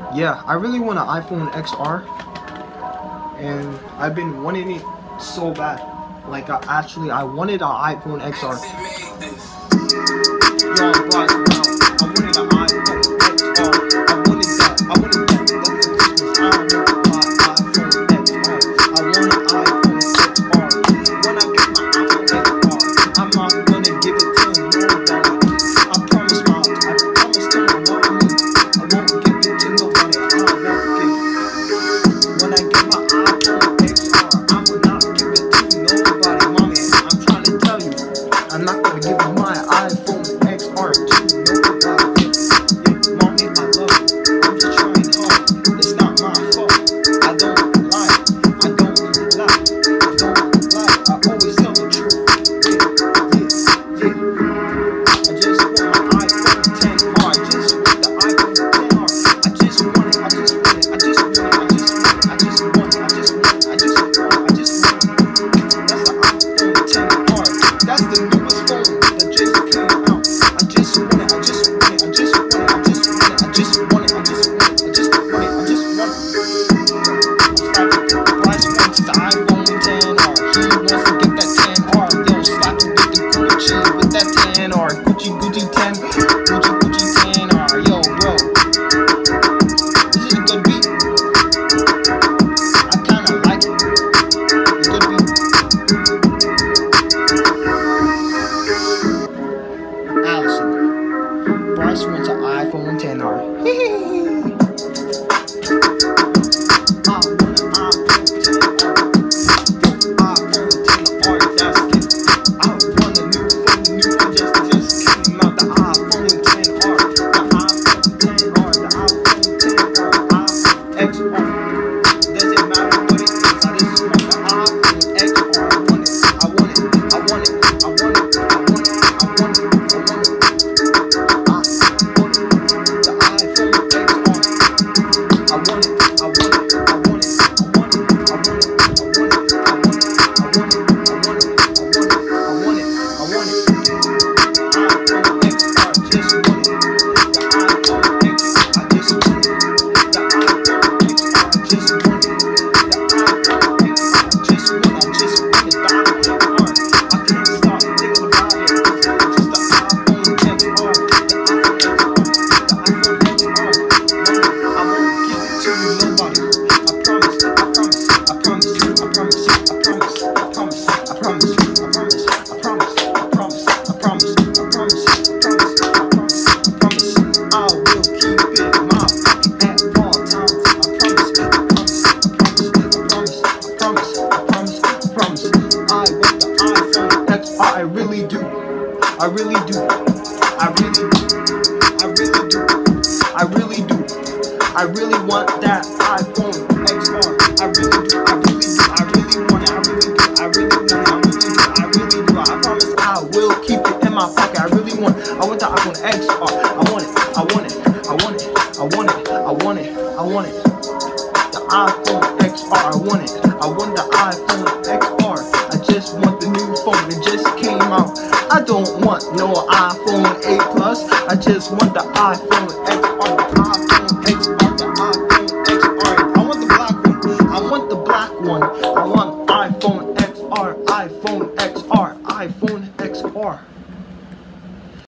Yeah, I really want an iPhone XR, and I've been wanting it so bad. Like, I wanted an iPhone XR. Yo, Bryce, I wanted an iPhone XR. I wanted that. I wanted that. I want my iPhone XR. I want an iPhone XR. When I get my iPhone XR, I'm not gonna give it to nobody. I promise to my mom, I won't give it to nobody. I won't give it. When I get my iPhone XR, I will not give it to nobody, mommy. I'm trying to tell you, I'm not gonna give my iPhone XR to nobody. Yeah, mommy, I love you. I'm just trying hard. It's not my fault. I don't lie. I don't lie. I don't lie. I always tell the truth. Yeah. I just want my iPhone 10R. I just want the iPhone 10R. I just want it. I just want it. I just want it. I just want it. I just want it. I just want it. I just want it. I just want it. That's the iPhone 10R. That's the newest phone that just came out. I just want it. I just want it. I just want it. I just want it. I just want it. I just want it. I just want it. I just want it. Bryce wants the iPhone 10R. He wants to get that 10R. Yo, Slappy with the Gucci with that 10R. Gucci 10. Gucci 10R. Yo, bro. This is a good beat. I kinda like it. It's a good beat. Allison. Bryce wants an iPhone 10R. I really do. I really do. I really do. I really do. I really do. I really want that iPhone XR. I really do. I really do. I really want it. I really do. I really want it. I really do. I really do. I promise I will keep it in my pocket. I really want it. I want the iPhone XR. I want it. I want it. I want it. I want it. I want it. I want it. The iPhone XR. I want it. I want the iPhone XR. I just want the new phone that just came out. I don't want no iPhone 8 Plus. I just want the iPhone XR.